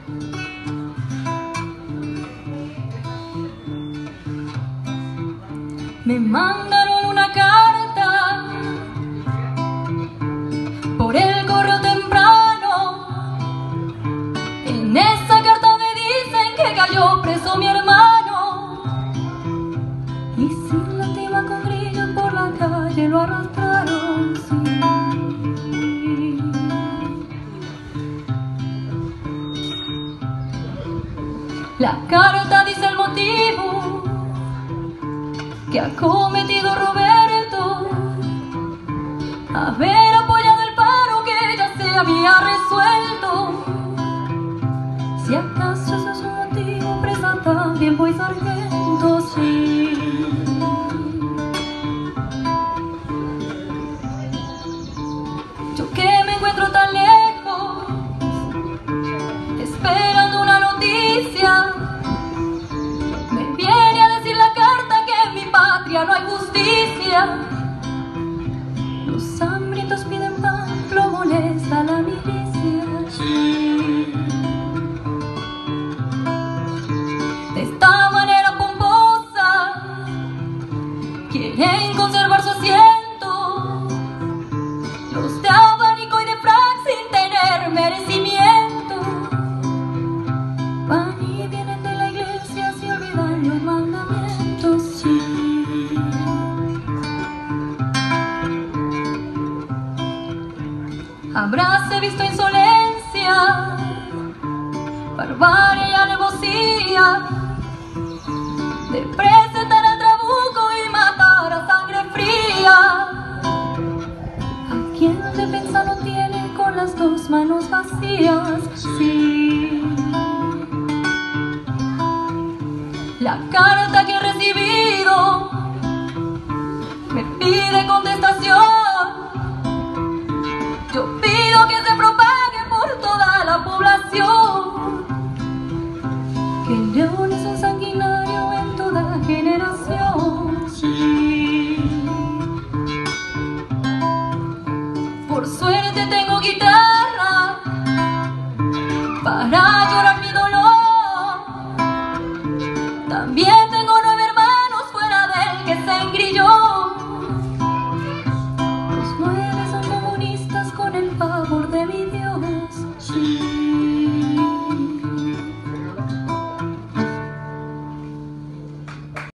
Me mandaron una carta por el correo temprano. En esa carta me dicen que cayó preso mi hermano, y sin lástima con grillos por la calle lo arrastraron, sí. La carta dice el motivo que ha cometido Roberto: haber apoyado el paro que ya se había resuelto. Si acaso eso es un motivo, presa también voy sargento, sí. Yo que me encuentro tan lejos, esperando una noticia, me viene a decir la carta que en mi patria no hay justicia. Los hambrientos piden pan, lo molesta la milicia, sí. De esta manera pomposa quieren conservar su asiento, los de abanico y de frac sin tener merecimiento. Van y vienen de la iglesia sin olvidar los mandamientos, sí. Habráse visto insolencia, barbarie y alevosía de presentar al trabuco y matar a sangre fría a quien defensa no tiene con las dos manos vacías, sí. La carta que he recibido me pide contestación. Yo pido que se propague por toda la población que el león es un sanguinario en toda generación, sí. Por suerte